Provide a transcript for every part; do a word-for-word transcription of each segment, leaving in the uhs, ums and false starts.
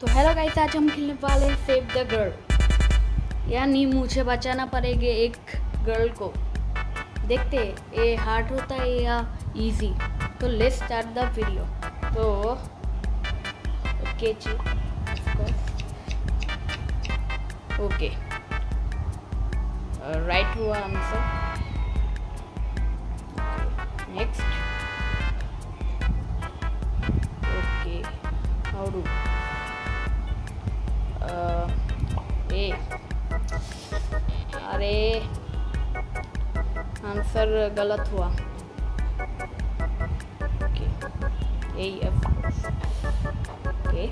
तो hello guys, आज हम खेलने वाले हैं सेव द गर्ल, यानी मुझे बचाना पड़ेगा एक गर्ल को। देखते हैं ये हार्ड होता है या इजी। तो लेट्स स्टार्ट द वीडियो। तो ओके जी, ओके राइट हुआ answer. Next okay how do a अरे आंसर गलत हुआ। Okay A F okay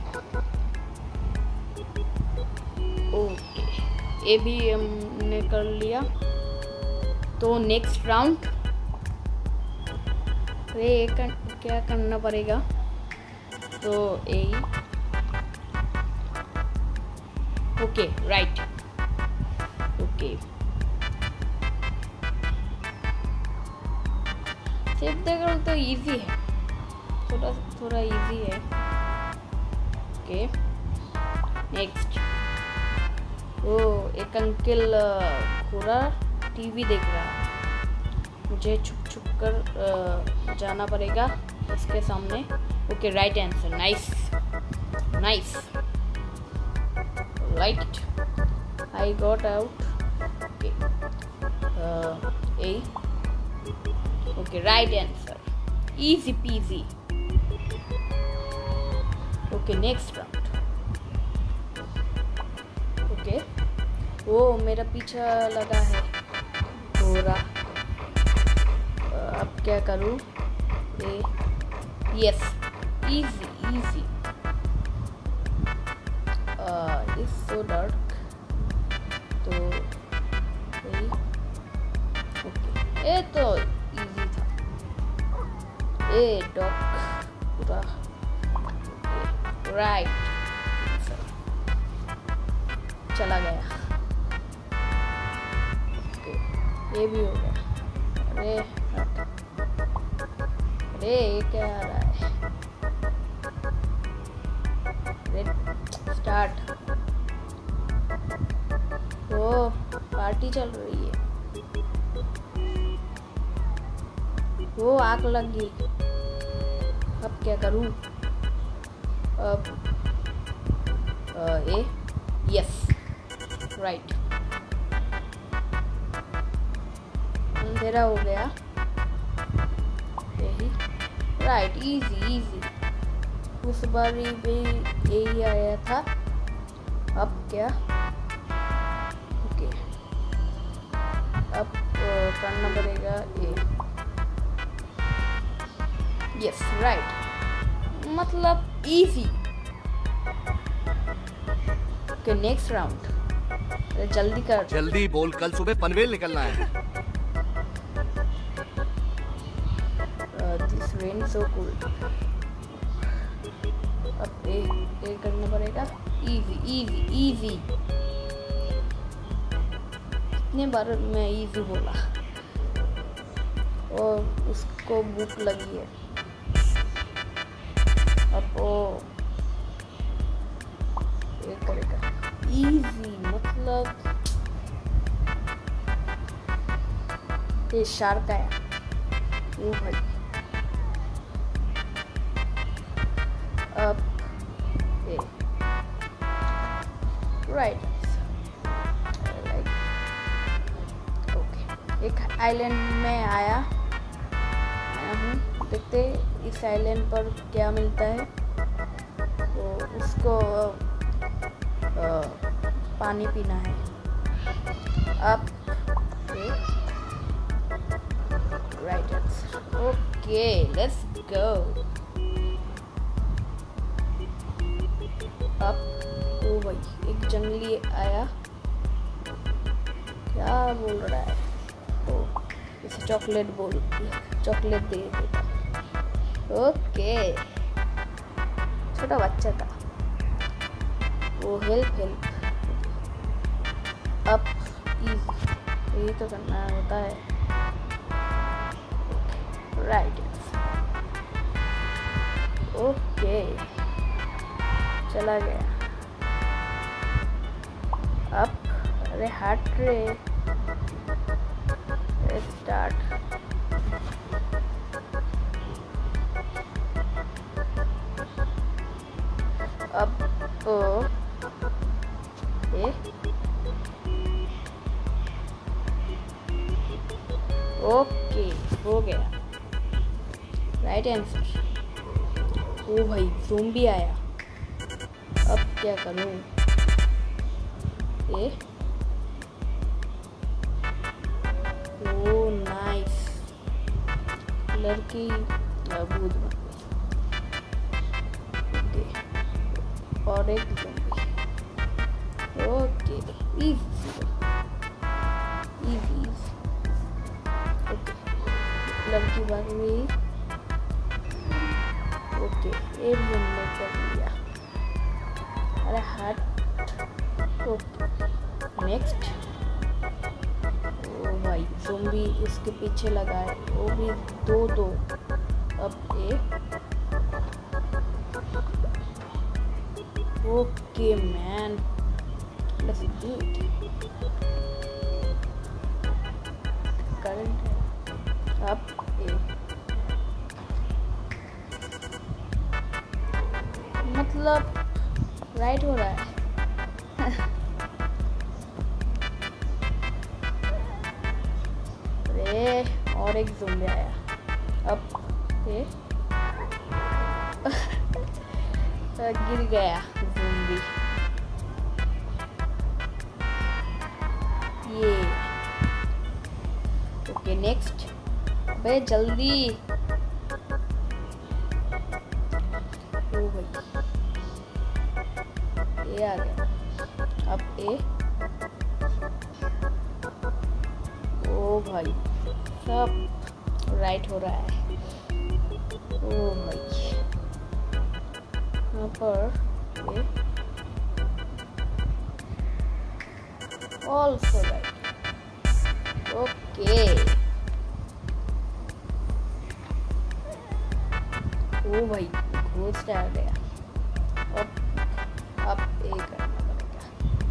okay A भी हमने कर लिया। तो नेक्स्ट राउंड अरे कर, क्या करना पड़ेगा। तो A okay right okay save the girl तो इजी है, थोड़ा थोड़ा इजी है। ओके नेक्स्ट ओ एक अंकल पूरा टीवी देख रहा है, मुझे छुप छुप कर जाना पड़ेगा उसके सामने। Okay right answer, nice nice like it. I got out. Okay. Uh, A. Okay, right answer. Easy peasy. Okay, next round. Okay. वो मेरा पीछा लगा है थोड़ा। अब क्या करूँ? A. Yes. Easy, easy. Is so dark. तो ओके ये तो इजी था। ए डॉग पूरा राइट चला गया। ओके ये भी हो गया। अरे अरे ये क्या आ रहा है। स्टार्ट ओ पार्टी चल रही है। वो आग लग गई। अब क्या करूं? अब ए यस राइट अंधेरा हो गया। यही राइट इजी इजी। उस बारी भी यही आया था। अब क्या ओके अब करना पड़ेगा ए यस राइट मतलब इजी। ओके नेक्स्ट राउंड जल्दी कर जल्दी बोल, कल सुबह पनवेल निकलना है। This rain so cool. अब ए ए करना पड़ेगा। इजी इजी इजी कितने बार मैं इजी बोला और उसको भूख लगी है। अब वो ये करेगा इजी मतलब ये शार्क आया। ओ भाई अब राइट ओके एक आइलैंड में आया आया हूँ। देखते इस आइलैंड पर क्या मिलता है। तो उसको आ, पानी पीना है। अब right answer. Okay let's go. अब ओ भाई एक जंगली आया, क्या बोल रहा है। ओ इसे चॉकलेट बोल चॉकलेट दे देता। ओके छोटा बच्चा था वो। हेल्प हेल्प अब इजी यही तो करना होता है। राइट ओके चला गया। अप, अरे हट रे, स्टार्ट। अब ए ओके, हो गया राइट आंसर। ओ भाई ज़ोंबी आया, अब क्या करूं? ए ओ नाइस, लड़की भूत बन गई। और एक zombie. Okay easy easy. Okay लड़की बन गई। ओके एक हमने कर लिया। अरे हट। Okay next. ओ भाई ज़ोंबी इसके पीछे लगा है, वो भी दो दो। अब एक okay man, let's do it. Current है। अब एक मतलब राइट हो रहा है। अरे और एक ज़ोंबी आया। अब ये गिर गया ज़ोंबी। ये ओके नेक्स्ट। अबे जल्दी। ओ भाई ये आ गया। अब ए ओ भाई सब राइट हो रहा है। ओ भाई यहाँ पर ए ऑल्सो राइट। ओके ओ भाई घोस्ट आ गया। अब अब ए करना पड़ेगा।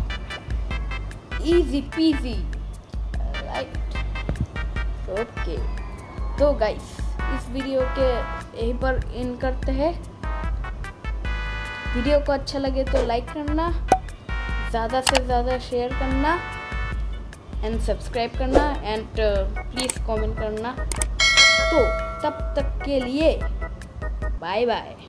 Easy peasy right. ओके तो गाइस इस वीडियो के यहीं पर इन करते हैं। वीडियो को अच्छा लगे तो लाइक करना, ज़्यादा से ज़्यादा शेयर करना एंड सब्सक्राइब करना एंड प्लीज़ कमेंट करना। तो तब तक के लिए बाय बाय।